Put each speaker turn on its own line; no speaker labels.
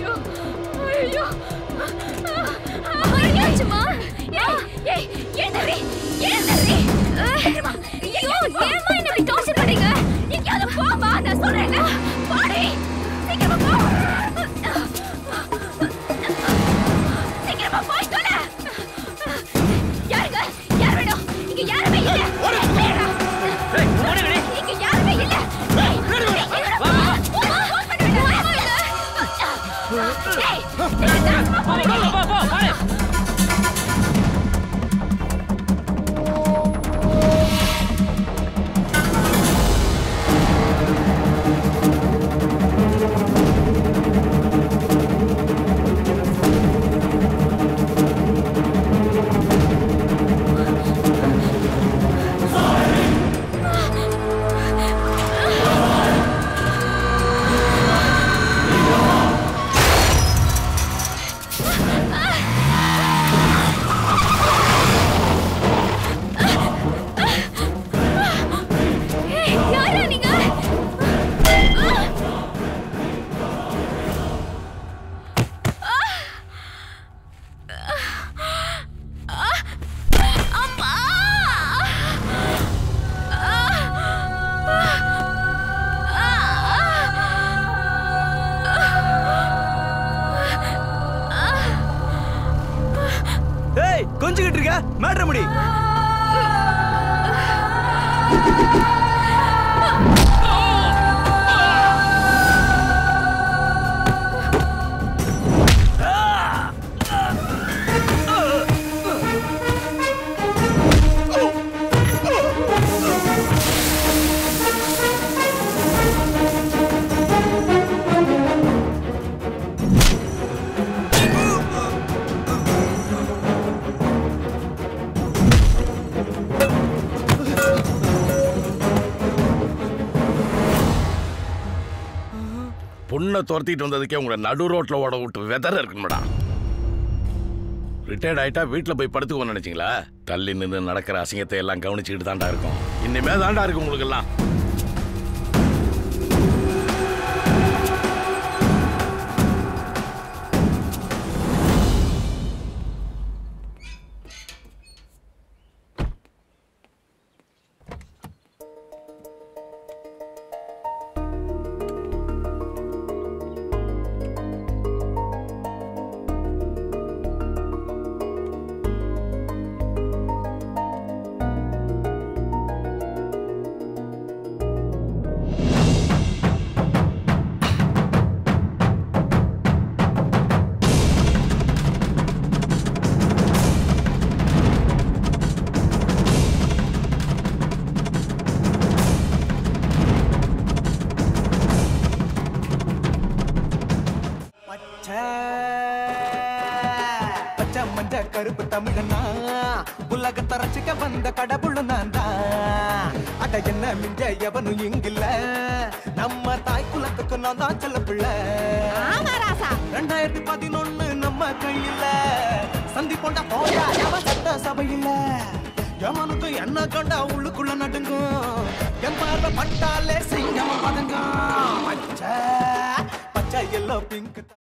ஐயோ ஐயோமா ஏய் என்னடி ஏமா ஐயோ ஏமா என்ன டார்ச்சர் பண்றீங்க எங்கயாவது போமா நான் சொல்றேன்ல போடி சீக்கிரமா போ சீக்கிரமா போய் தொலை யார் வேணும் இங்க யாருமே இல்ல ஏய் ஓடுங்கடி இங்க யாருமே இல்ல வா
கொஞ்சிக்கிட்டு இருக்க மேட்ரு முடி.
பொண்ணை துரத்திட்டு வந்ததுக்கே உங்களை நடு ரோட்டில் ஓட விட்டு வெதற இருக்குமாடா. ரிட்டையர்ட் ஆகிட்டா வீட்டில் போய் படுத்துக்கோன்னு நினச்சிங்களா? தள்ளி நின்று நடக்கிற அசிங்கத்தை எல்லாம் கவனிச்சுக்கிட்டு தாண்டா இருக்கும். இனிமே தாண்டா இருக்கு உங்களுக்கெல்லாம்.
கருப்பு தமிழனா உலகத்தை ரசிக்க வந்த கடவுள் நான் தான். அட என்ன மிஞ்ச எவனும் இங்கில்ல, நம்ம தாய் குலத்துக்கு நான் தான் செல்ல பிள்ளை. 2011 நம்ம கையில சந்தி போண்டா போயா சட்ட சபையில எவனுக்கு என்ன கண்டா உள்ளுக்குள்ள நடுங்கும். என் பார்வை பட்டாலே சிங்கம் பதங்கும். பச்சை பச்சை எல்லோ பிங்க்